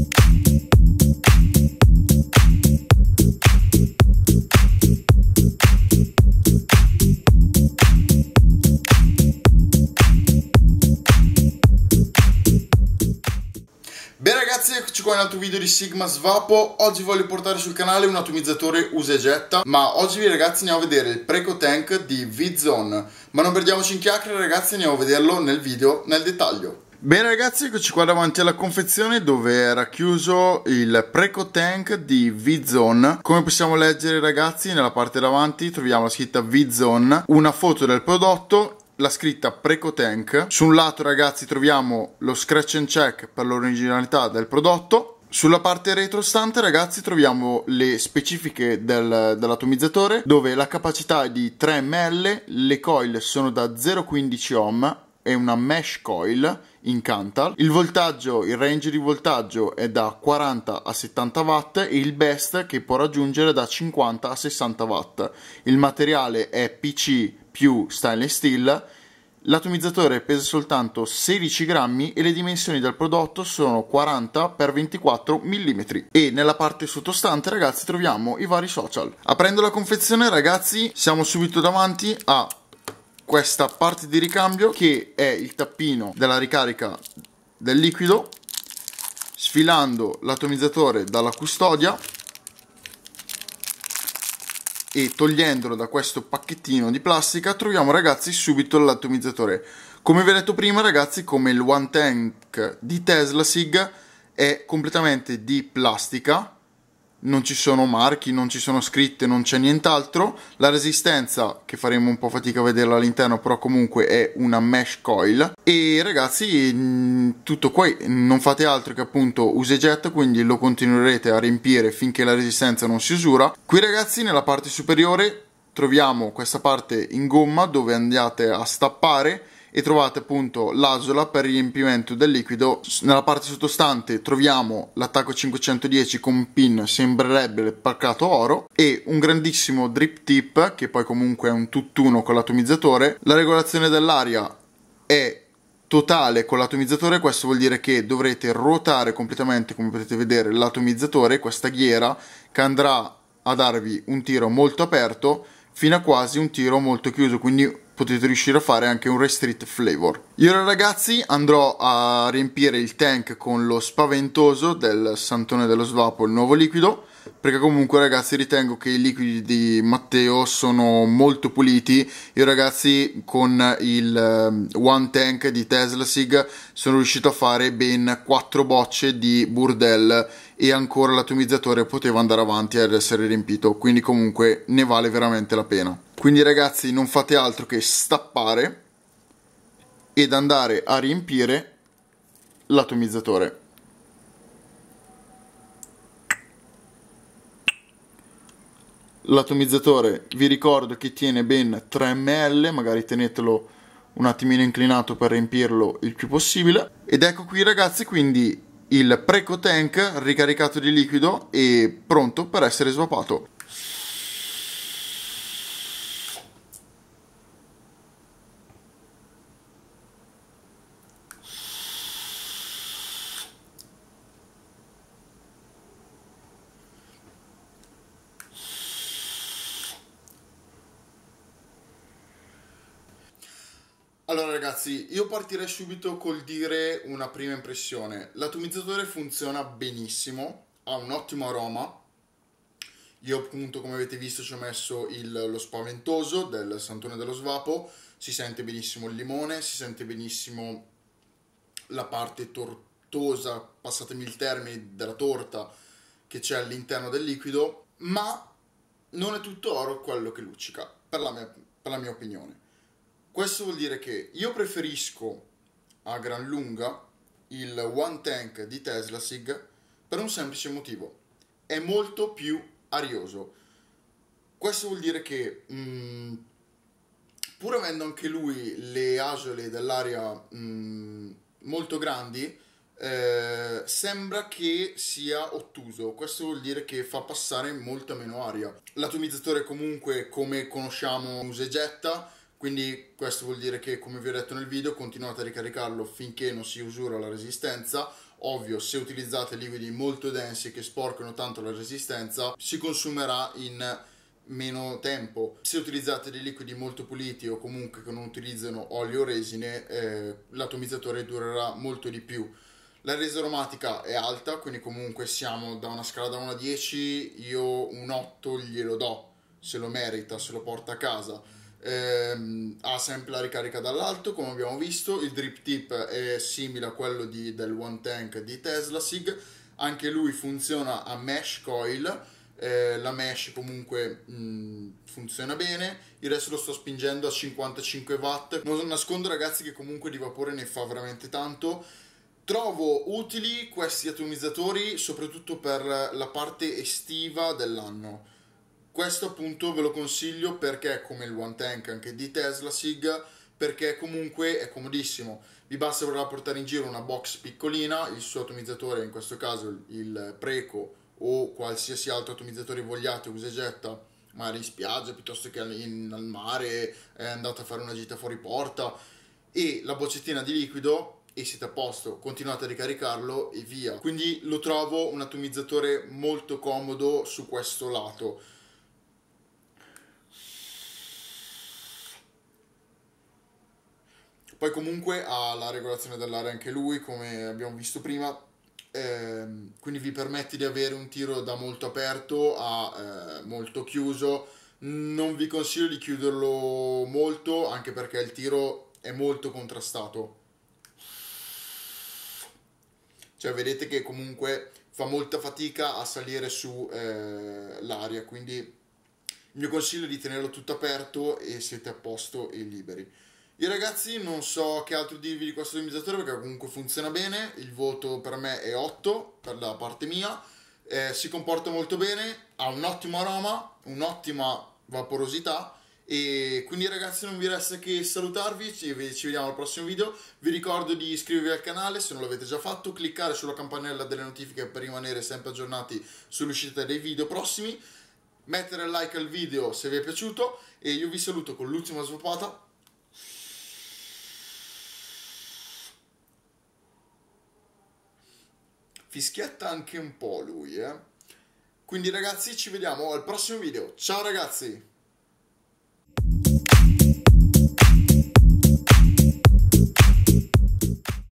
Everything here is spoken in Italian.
Bene ragazzi, eccoci qua in un altro video di Sigma Svapo. Oggi voglio portare sul canale un atomizzatore usa e getta, ma oggi ragazzi andiamo a vedere il Preco Tank di V-Zone. Ma non perdiamoci in chiacchiere ragazzi, andiamo a vederlo nel video nel dettaglio. Bene ragazzi, eccoci qua davanti alla confezione dove era chiuso il Preco Tank di V-Zone. Come possiamo leggere ragazzi, nella parte davanti troviamo la scritta V-Zone, una foto del prodotto, la scritta Preco Tank. Su un lato ragazzi troviamo lo scratch and check per l'originalità del prodotto. Sulla parte retrostante ragazzi troviamo le specifiche dell'atomizzatore, dove la capacità è di 3 ml, le coil sono da 0,15 ohm, è una mesh coil in Cantal, il voltaggio, il range di voltaggio è da 40 a 70 watt e il best che può raggiungere da 50 a 60 watt. Il materiale è PC più stainless steel. L'atomizzatore pesa soltanto 16 grammi e le dimensioni del prodotto sono 40 x 24 mm. E nella parte sottostante ragazzi troviamo i vari social. Aprendo la confezione ragazzi siamo subito davanti a questa parte di ricambio che è il tappino della ricarica del liquido. Sfilando l'atomizzatore dalla custodia e togliendolo da questo pacchettino di plastica troviamo ragazzi subito l'atomizzatore. Come vi ho detto prima ragazzi, come il One Tank di Teslasig è completamente di plastica, non ci sono marchi, non ci sono scritte, non c'è nient'altro. La resistenza, che faremo un po' fatica a vederla all'interno, però comunque è una mesh coil. E ragazzi, tutto qua, non fate altro che appunto usa e getta, quindi lo continuerete a riempire finché la resistenza non si usura. Qui ragazzi, nella parte superiore troviamo questa parte in gomma dove andate a stappare e trovate appunto l'azola per il riempimento del liquido. Nella parte sottostante troviamo l'attacco 510 con pin, sembrerebbe paccato oro, e un grandissimo drip tip che poi comunque è un tutt'uno con l'atomizzatore. La regolazione dell'aria è totale con l'atomizzatore, questo vuol dire che dovrete ruotare completamente, come potete vedere, l'atomizzatore, questa ghiera, che andrà a darvi un tiro molto aperto fino a quasi un tiro molto chiuso, quindi potete riuscire a fare anche un restrict flavor. Io ora ragazzi andrò a riempire il tank con lo spaventoso del Santone dello Svapo, il nuovo liquido, perché comunque ragazzi ritengo che i liquidi di Matteo sono molto puliti. Io ragazzi con il One Tank di Teslasig sono riuscito a fare ben 4 bocce di Burdell e ancora l'atomizzatore poteva andare avanti ad essere riempito, quindi comunque ne vale veramente la pena. Quindi ragazzi non fate altro che stappare ed andare a riempire l'atomizzatore. L'atomizzatore vi ricordo che tiene ben 3 ml, magari tenetelo un attimino inclinato per riempirlo il più possibile. Ed ecco qui ragazzi quindi il Preco Tank ricaricato di liquido e pronto per essere svapato. Allora ragazzi, io partirei subito col dire una prima impressione. L'atomizzatore funziona benissimo, ha un ottimo aroma. Io appunto, come avete visto, ci ho messo lo spaventoso del Santone dello Svapo. Si sente benissimo il limone, si sente benissimo la parte tortosa, passatemi il termine, della torta che c'è all'interno del liquido, ma non è tutto oro quello che luccica, per la mia opinione. Questo vuol dire che io preferisco a gran lunga il One Tank di Teslasig per un semplice motivo: è molto più arioso. Questo vuol dire che pur avendo anche lui le asole dell'aria molto grandi, sembra che sia ottuso. Questo vuol dire che fa passare molta meno aria. L'atomizzatore comunque, come conosciamo usa e getta, quindi questo vuol dire che, come vi ho detto nel video, continuate a ricaricarlo finché non si usura la resistenza. Ovvio, se utilizzate liquidi molto densi che sporcano tanto la resistenza, si consumerà in meno tempo. Se utilizzate dei liquidi molto puliti o comunque che non utilizzano olio o resine, l'atomizzatore durerà molto di più. La resa aromatica è alta, quindi comunque siamo da una scala da 1 a 10, io un 8 glielo do, se lo merita, se lo porta a casa. Ha sempre la ricarica dall'alto, come abbiamo visto. Il drip tip è simile a quello del One Tank di Teslasig, anche lui funziona a mesh coil. La mesh comunque funziona bene. Il resto lo sto spingendo a 55 watt. Non nascondo, ragazzi, che comunque di vapore ne fa veramente tanto. Trovo utili questi atomizzatori soprattutto per la parte estiva dell'anno. Questo appunto ve lo consiglio perché, come il One Tank anche di Teslasig, perché comunque è comodissimo. Vi basta portare in giro una box piccolina, il suo atomizzatore, in questo caso il Preco o qualsiasi altro atomizzatore vogliate, usa e getta, magari in spiaggia piuttosto che al mare, andate a fare una gita fuori porta, e la boccettina di liquido e siete a posto, continuate a ricaricarlo e via. Quindi lo trovo un atomizzatore molto comodo su questo lato. Poi comunque ha la regolazione dell'aria anche lui, come abbiamo visto prima, quindi vi permette di avere un tiro da molto aperto a molto chiuso. Non vi consiglio di chiuderlo molto, anche perché il tiro è molto contrastato. Cioè vedete che comunque fa molta fatica a salire su l'aria, quindi il mio consiglio è di tenerlo tutto aperto e siete a posto e liberi. Io, ragazzi, non so che altro dirvi di questo atomizzatore perché comunque funziona bene. Il voto per me è 8 per la parte mia. Si comporta molto bene, ha un ottimo aroma, un'ottima vaporosità, e quindi, ragazzi, non vi resta che salutarvi. Ci vediamo al prossimo video. Vi ricordo di iscrivervi al canale se non l'avete già fatto, cliccare sulla campanella delle notifiche per rimanere sempre aggiornati sull'uscita dei video prossimi, mettere like al video se vi è piaciuto, e io vi saluto con l'ultima svapata. Fischietta anche un po' lui, eh. Quindi, ragazzi, ci vediamo al prossimo video. Ciao, ragazzi!